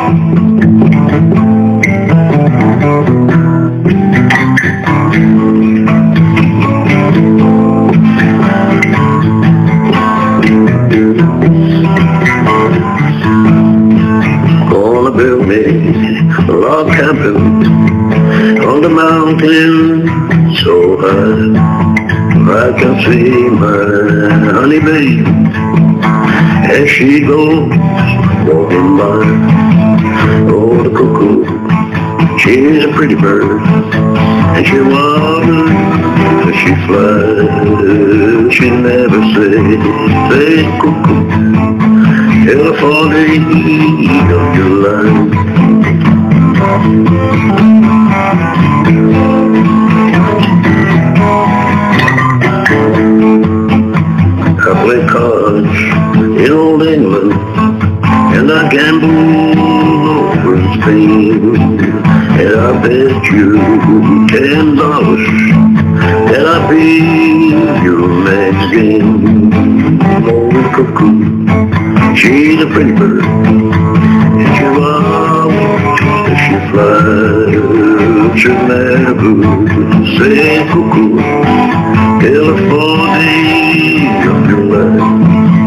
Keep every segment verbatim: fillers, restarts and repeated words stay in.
Gonna build me a log cabin on the mountain so high I can see my honey babe as she goes walking by. Oh, the cuckoo, she's a pretty bird, and she wanders as she flies. She never says, say cuckoo, till the fourteenth of July. I play cards in old England, and I gamble over in Spain, and I bet you ten dollars that I'll be your next game. Oh, cuckoo, she's a pretty bird, and she walks as she flies. She'll never say cuckoo till the fourteenth of July.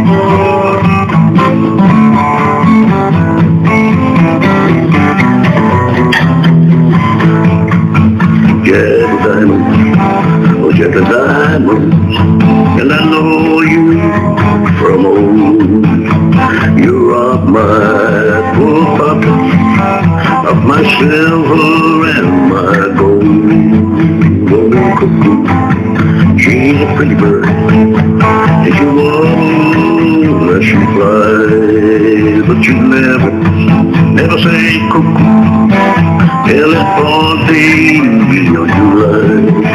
Jack diamonds, oh Jack diamonds, and I know you from old. You robbed my poor pockets of my silver and my gold. Oh, cuckoo, she's a pretty bird, and she walks as she flies, but you never, never say cuckoo till it's fourteenth of July.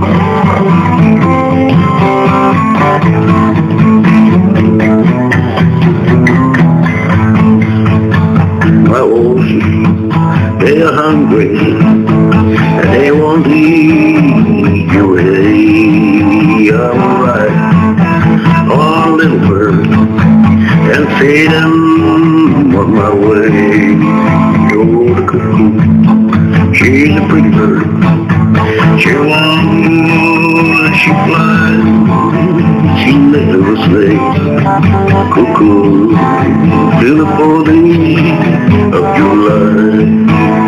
My horses, they are hungry, and they won't eat you away. I'll ride on a little bird and feed them on my way. Oh, the cuckoo, she's a pretty bird. She walks, she flies, she never slays. Cuckoo, till the fourteenth of July.